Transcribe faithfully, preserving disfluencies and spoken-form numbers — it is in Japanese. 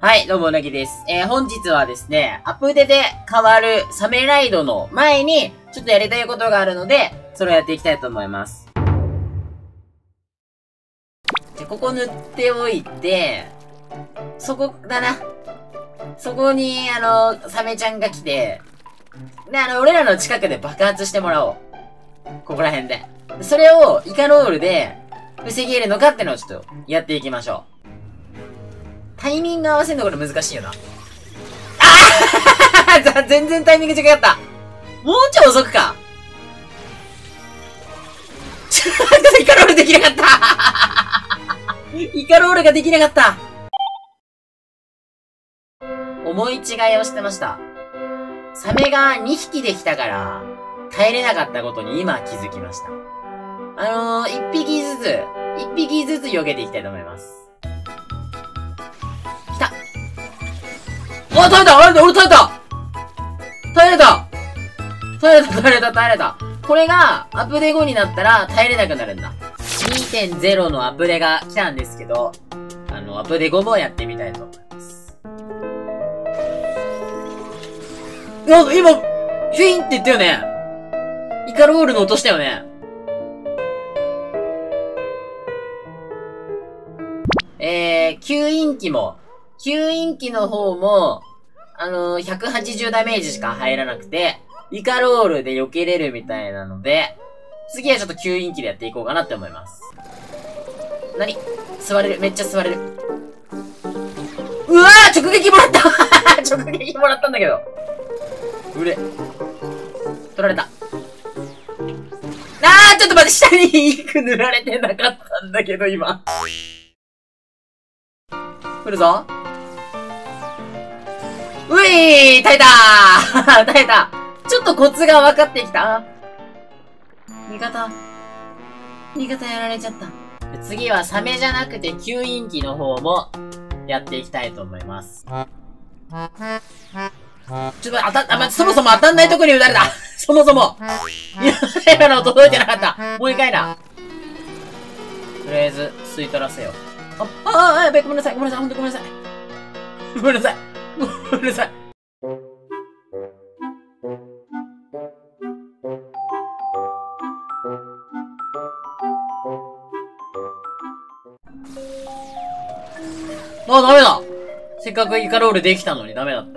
はい、どうも、うなぎです。えー、本日はですね、アップデで変わるサメライドの前に、ちょっとやりたいことがあるので、それをやっていきたいと思います。じゃ、ここ塗っておいて、そこだな。そこに、あの、サメちゃんが来て、で、あの、俺らの近くで爆発してもらおう。ここら辺で。それを、イカロールで、防げるのかってのをちょっと、やっていきましょう。タイミング合わせるのこれ難しいよな。ああ全然タイミング違った。もうちょい遅くか。ちょっとイカロールできなかったイカロールができなかった思い違いをしてました。サメがにひきできたから、耐えれなかったことに今気づきました。あのー、いっぴきずつ、いっぴきずつ避けていきたいと思います。あ、耐えた耐えた俺耐えた耐えれた耐えれた耐えれた耐えれたこれが、アップデ後になったら耐えれなくなるんだ。にてんゼロ のアップデが来たんですけど、あの、アップデ後もやってみたいと思います。なんか今、ヒュインって言ったよね。イカロールの音したよね。えー、吸引機も、吸引機の方も、あのー、ひゃくはちじゅうダメージしか入らなくて、イカロールで避けれるみたいなので、次はちょっと吸引機でやっていこうかなって思います。なに？座れる。めっちゃ座れる。うわー直撃もらった直撃もらったんだけど。うれ。取られた。あーちょっと待って、下にインク塗られてなかったんだけど、今。来るぞ。ういー耐えたー耐えたちょっとコツが分かってきた。味方。味方やられちゃった。次はサメじゃなくて吸引機の方もやっていきたいと思います。ちょっと当たっ、あ、ま、そもそも当たんないとこに打たれたそもそも今の届いてなかったもう一回だとりあえず、吸い取らせよう。あ、ああ、やべ、ごめんなさい、ごめんなさい、ほんとごめんなさい。ごめんなさい。ごめんなさい。あ、ダメだ。せっかくイカロールできたのにダメだった。